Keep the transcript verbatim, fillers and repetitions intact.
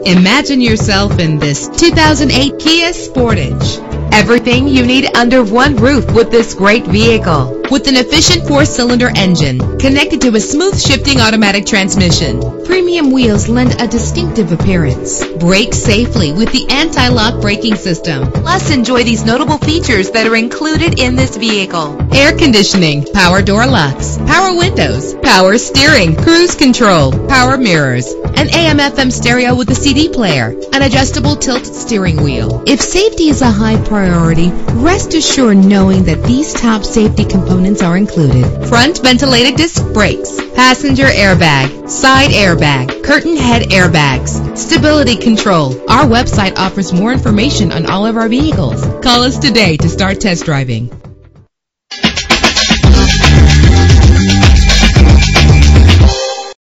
Imagine yourself in this two thousand eight Kia Sportage. Everything you need under one roof with this great vehicle. With an efficient four-cylinder engine connected to a smooth shifting automatic transmission, premium wheels lend a distinctive appearance. Brake safely with the anti-lock braking system. Plus, enjoy these notable features that are included in this vehicle: air conditioning, power door locks, power windows, power steering, cruise control, power mirrors, an A M F M stereo with a C D player, an adjustable tilt steering wheel. If safety is a high priority, rest assured knowing that these top safety components are included: front ventilated disc brakes, passenger airbag, side airbag, curtain head airbags, stability control. Our website offers more information on all of our vehicles. Call us today to start test driving.